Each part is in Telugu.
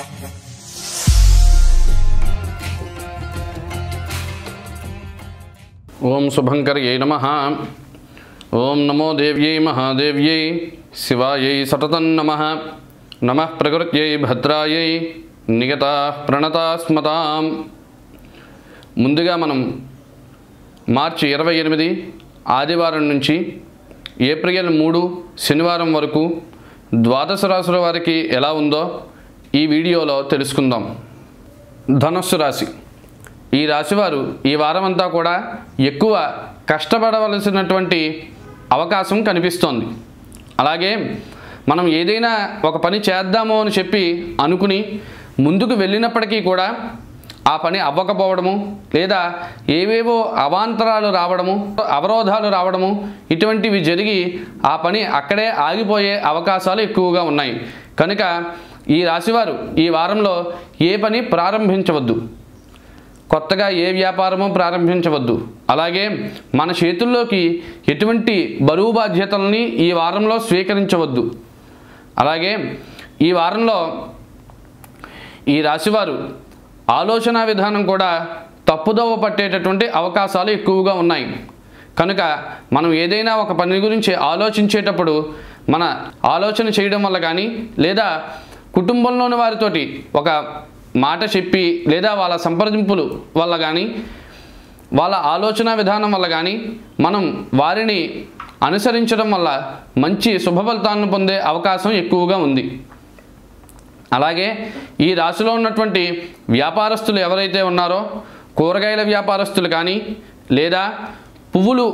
ओम शुभंकर्यै नमः। ओम नमो देव्यै महादेव्यै शिवायै सततं नमः। नमः प्रकृत्यै भद्रायै नियताः प्रणतास्मताम्। ముందుగా మనం మార్చి 28 ఆదివారం నుంచి ఏప్రిల్ 3 శనివారం వరకు ద్వాదశ రాశుల వారికి ఎలా ఉందో ఈ వీడియోలో తెలుసుకుందాం। ధనుస్సు రాశి, ఈ రాశివారు ఈ వారం అంతా కూడా ఎక్కువ కష్టపడవలసినటువంటి అవకాశం కనిపిస్తోంది। అలాగే మనం ఏదైనా ఒక పని చేద్దాము అని చెప్పి అనుకుని ముందుకు వెళ్ళినప్పటికీ కూడా ఆ పని అవ్వకపోవడము లేదా ఏవేవో అవాంతరాలు రావడము అవరోధాలు రావడము ఇటువంటివి జరిగి ఆ పని అక్కడే ఆగిపోయే అవకాశాలు ఎక్కువగా ఉన్నాయి। కనుక ఈ రాశివారు ఈ వారంలో ఏ పని ప్రారంభించవద్దు, కొత్తగా ఏ వ్యాపారము ప్రారంభించవద్దు। అలాగే మన చేతుల్లోకి ఎటువంటి బరువు బాధ్యతల్ని ఈ వారంలో స్వీకరించవద్దు। అలాగే ఈ వారంలో ఈ రాశివారు ఆలోచన విధానం కూడా తప్పుదోవ పట్టేటటువంటి అవకాశాలు ఎక్కువగా ఉన్నాయి। కనుక మనం ఏదైనా ఒక పని గురించి ఆలోచించేటప్పుడు మన ఆలోచన చేయడం వల్ల కానీ లేదా కుటుంబంలోని వారితోటి ఒక మాట చెప్పి లేదా వాళ్ళ సంప్రదింపులు వల్ల కానీ వాళ్ళ ఆలోచన విధానం వల్ల కానీ మనం వారిని అనుసరించడం వల్ల మంచి శుభ ఫలితాలను పొందే అవకాశం ఎక్కువగా ఉంది। అలాగే ఈ రాశిలో ఉన్నటువంటి వ్యాపారస్తులు ఎవరైతే ఉన్నారో కూరగాయల వ్యాపారస్తులు కానీ లేదా పువ్వులు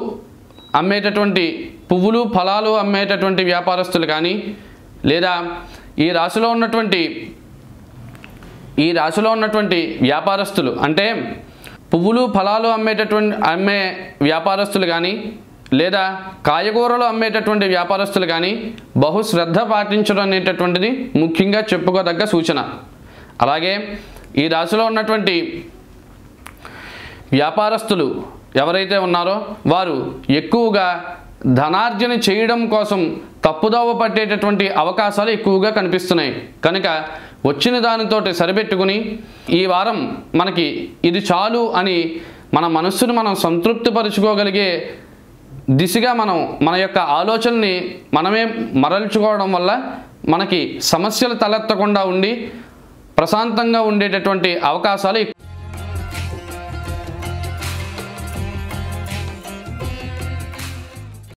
ఫలాలు అమ్మేటటువంటి వ్యాపారస్తులు కానీ లేదా ఈ రాశిలో ఉన్నటువంటి వ్యాపారస్తులు అంటే పువ్వులు ఫలాలు అమ్మే వ్యాపారస్తులు కానీ లేదా కాయగూరలు అమ్మేటటువంటి వ్యాపారస్తులు కానీ బహుశ్రద్ధ పాటించడం అనేటటువంటిది ముఖ్యంగా చెప్పుకోదగ్గ సూచన। అలాగే ఈ రాశిలో ఉన్నటువంటి వ్యాపారస్తులు ఎవరైతే ఉన్నారో వారు ఎక్కువగా ధనార్జన చేయడం కోసం తప్పుదోవ పట్టేటటువంటి అవకాశాలు ఎక్కువగా కనిపిస్తున్నాయి। కనుక వచ్చిన దానితోటి సరిపెట్టుకుని ఈ వారం మనకి ఇది చాలు అని మన మనస్సును మనం సంతృప్తిపరుచుకోగలిగే దిశగా మనం మన యొక్క ఆలోచనని మనమే మరల్చుకోవడం వల్ల మనకి సమస్యలు తలెత్తకుండా ఉండి ప్రశాంతంగా ఉండేటటువంటి అవకాశాలు